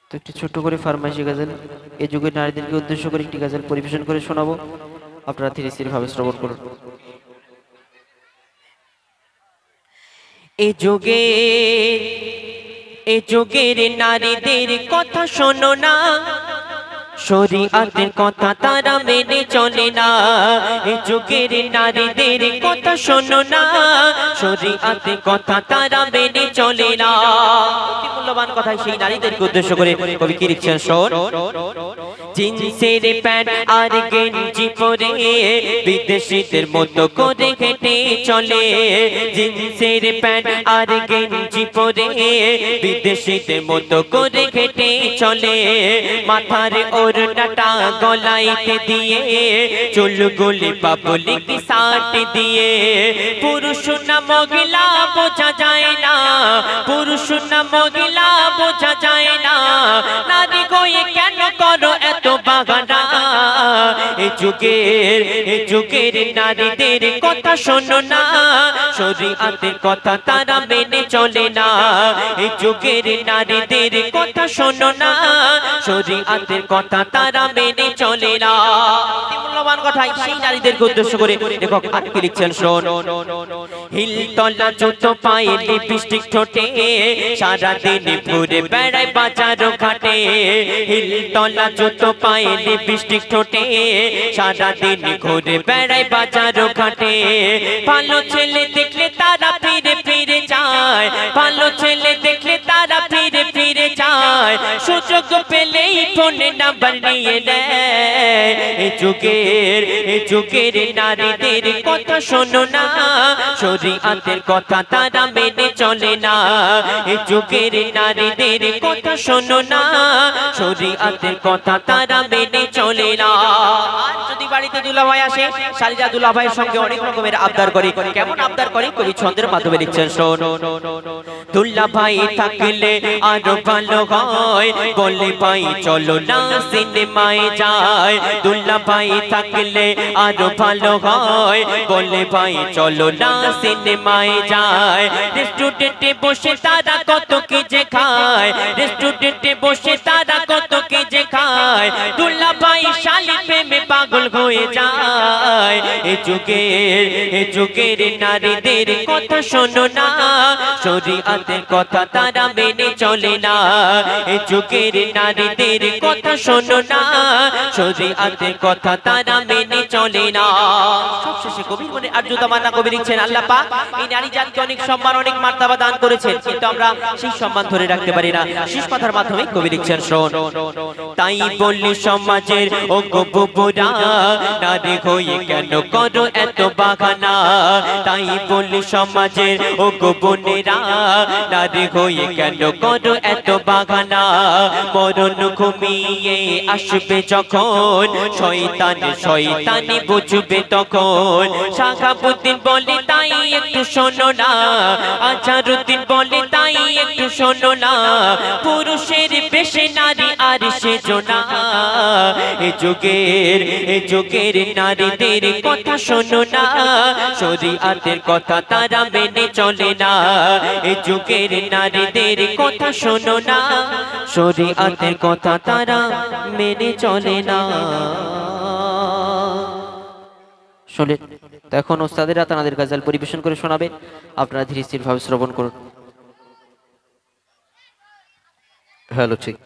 তো একটি ছোট্ট করে ফারমাইশি গাজল এই যুগের নারীদেরকে উদ্দেশ্য করে একটি গাজল পরিবেশন করে শোনাবো, আপনারা ধীরে স্থির ভাবে শ্রবণ করুন। এ যুগের নারীদের কথা শোনো না, শরীয়তের কথা তারা মেনে চলে না। এ যুগের নারীদের কথা শোনো না, শরীয়তের কথা তারা মেনে চলে না। অতি মূল্যবান কথাই সেই নারীদেরকে উদ্দেশ্য করে কবি কি লিখছেন শোন। জিন্সের প্যান্ট আর গেঞ্জি পরে বিদেশিদের মতো করে হেঁটে চলে। জিন্সের প্যান্ট আর গেঞ্জি পরে বিদেশিদের মতো করে হেঁটে চলে। মাথার ওড়নাটা গলাইতে দিয়ে চুলগুলি পাবলিক শার্ট দিয়ে। পুরুষ না মহিলা বোঝা যায় না, পুরুষ না মহিলা বোঝা যায় না। নারী হয়ে কেন করো এত বাগানা? এ যুগের নারীদের কথা শোনো না, শরীয়তের কথা তারা মেনে চলে না। এ যুগের নারীদের কথা শোনো না, শরীয়তের কথা তারা মেনে চলে না। মূল্যবান কথাই সেই নারীদেরকে উদ্দেশ্য করে লেখক আর কি লিখছেন শোন। হিল তলা জুতো পায়ে লিপস্টিক ঠোঁটে সারাদিন ঘুরে বেড়ায় বাজার ঘাটে। হিল তলা জুতো পায়ে লিপস্টিক ঠোঁটে সারাদিন ঘুরে বেড়ায় বাজার ঘাটে। ভালো ছেলে দেখলে তারা ফিরে ফিরে যায়, ভালো ছেলে দেখলে তারা ফিরে ফিরে যায়। সুযোগ পেলেই ফোনে নাম্বার নিয়ে নেয়। এ যুগের নারীদের কথা শোনো না, শরীয়তের কথা তারা মেনে চলে না। এ যুগের নারীদের কথা শোনো না, শরীয়তের কথা তারা মেনে চলে না। যদি বাড়িতে দুলাভাই আসে, শালিজা দুলাভাইয়ের সঙ্গে অনেক রকমের আবদার করে। কেমন আবদার করে কবি ছন্দের মাধ্যমে লিখছেন শোন। দুলাভাই থাকলে আরো ভালো হয়, বলে ভাই চলো না সিনেমায় যায়। দুলাভাই থাকলে আরো ভালো হয়, বলে ভাই চলো না সিনেমায় যায়। রেস্টুরেন্টে বসে তারা কত কি যে খায়, রেস্টুরেন্টে বসে তারা কত কি যে খায়। দুলাভাই শালি প্রেমে পাগল হয়ে যায়। এ যুগের নারীদের কথা শোনো না, শরীয়তের কথা তারা মেনে চলে না। এ যুগের নারীদের কথা শোনো না, শরীয়তের কথা তারা মেনে চলে না। সবশেষে কবির মনে আরজুদামান্না কবি লিখছেন, আল্লাহ পাক এই নারী জাতিকে অনেক সম্মান অনেক মার্তবা দান করেছেন, কিন্তু আমরা সেই সম্মান ধরে রাখতে পারি না। শেষ কথার মাধ্যমে কবি লিখছেন শোন। তাই বললি সমাজের ও গো বুবুরা, নারী হয়ে কেন করো এত বাগানা? তাই বললি সমাজের ও গো বোনেরা, নারী হয়ে কেন করো এত বাগানা? মরণ ঘুমিয়ে আসবে যখন, শয়তানি বুঝবে তখন। শাহাবুদ্দিন বলে তাই একটু শোনো না, আজহারউদ্দিন বলে তাই একটু শোনো না। পুরুষের বেশে নারী আর সেজো না। এ যুগের নারীদের কথা শোনো না, শরীয়তের কথা তারা মেনে চলে না। এ যুগের নারীদের কথা শোনো না, শরীয়তের কথা তারা মেনে চলে না। শোনেন, তো এখন ওস্তাদেরা তাদের গাজাল পরিবেশন করে শোনাবে, আপনারা ধীরে স্থির ভাবে শ্রবণ করুন। হ্যালো, ঠিক।